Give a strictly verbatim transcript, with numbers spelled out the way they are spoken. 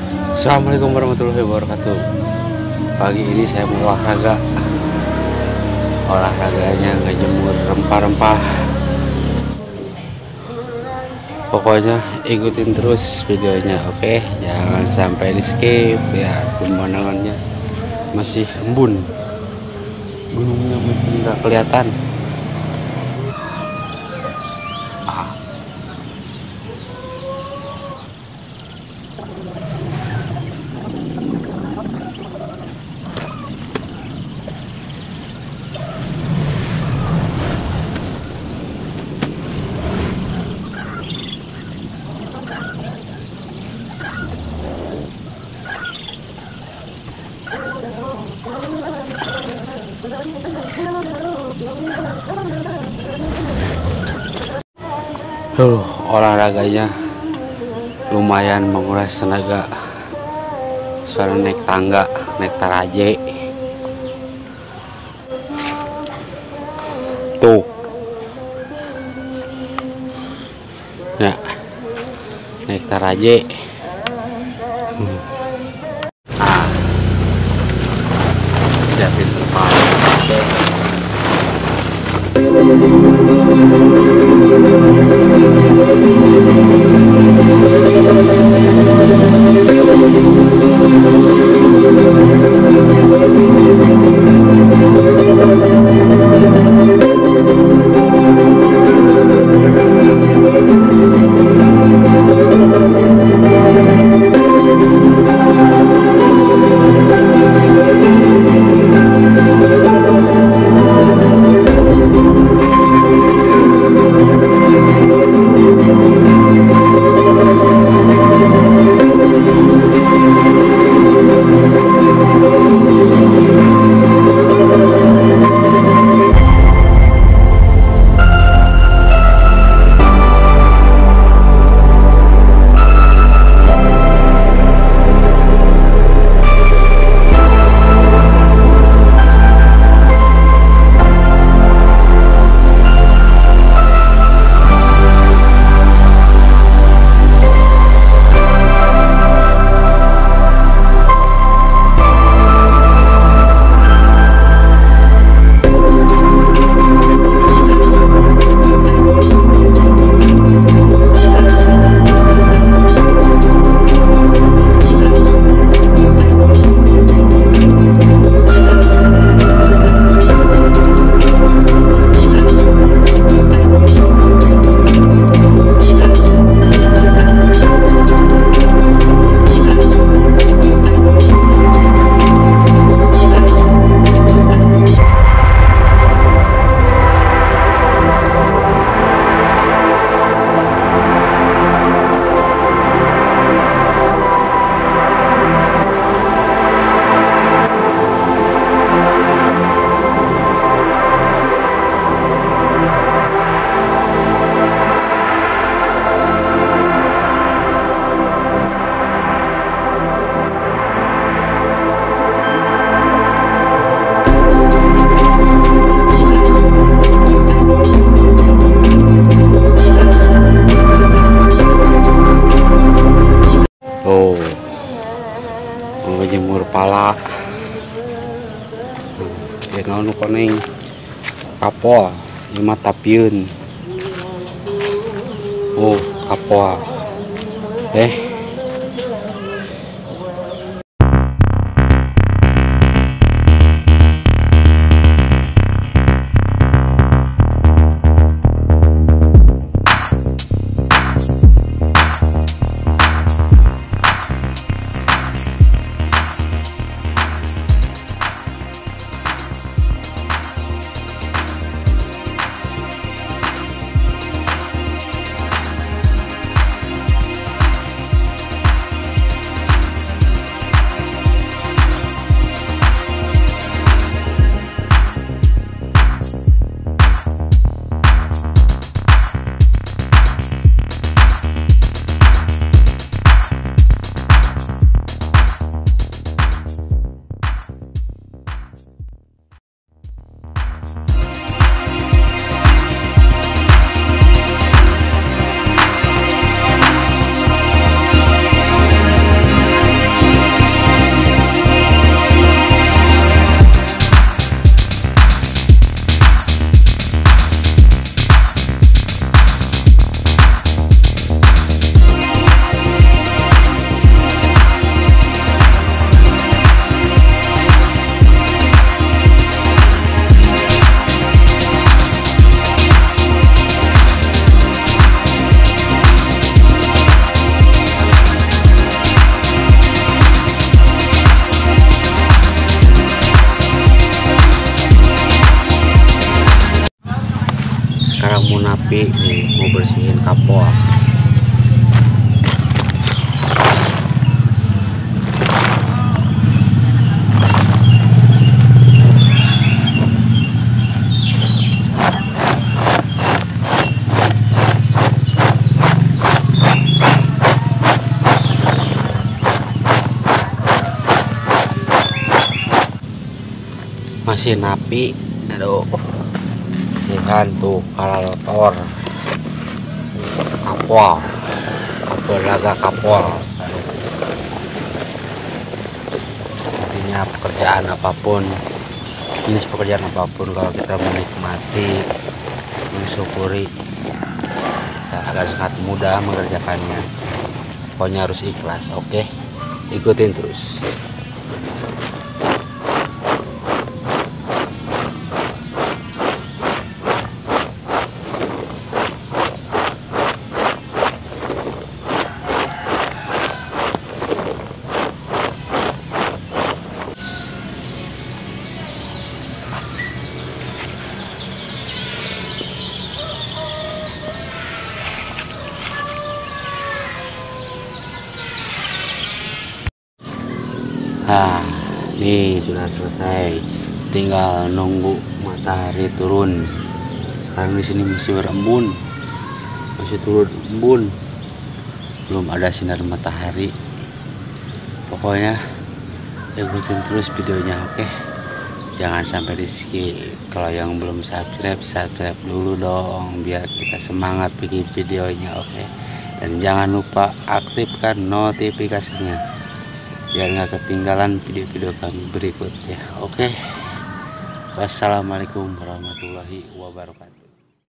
Assalamualaikum warahmatullahi wabarakatuh. Pagi ini saya mau olahraga. Olahraganya ngejemur rempah-rempah. Pokoknya ikutin terus videonya, oke? Jangan sampai di skip ya. Pemandangannya masih embun, gunungnya masih nggak kelihatan. Ah. Tuh, olahraganya lumayan menguras tenaga. Soalnya naik tangga, naik taraje. Tuh. Nah, naik taraje. Hmm. Ah. Siapin terpal. Oke. Jemur pala ya nu koneng kapol lima tapiun. Oh kapol eh napi nih, mau bersihin kapal. Masih napi, aduh, lihat tuh kalalator kapal, kapal laga kapal. Intinya pekerjaan apapun, jenis pekerjaan apapun, kalau kita menikmati, mensyukuri, akan sangat mudah mengerjakannya. Pokoknya harus ikhlas. Oke, ikutin terus. Nah, nih sudah selesai, tinggal nunggu matahari turun. Sekarang di sini masih berembun, masih turun embun, belum ada sinar matahari. Pokoknya ikutin terus videonya, oke? Jangan sampai di skip. Kalau yang belum subscribe, subscribe dulu dong, biar kita semangat bikin videonya, oke? Dan jangan lupa aktifkan notifikasinya, biar nggak ketinggalan video-video kami berikutnya. Oke, wassalamualaikum warahmatullahi wabarakatuh.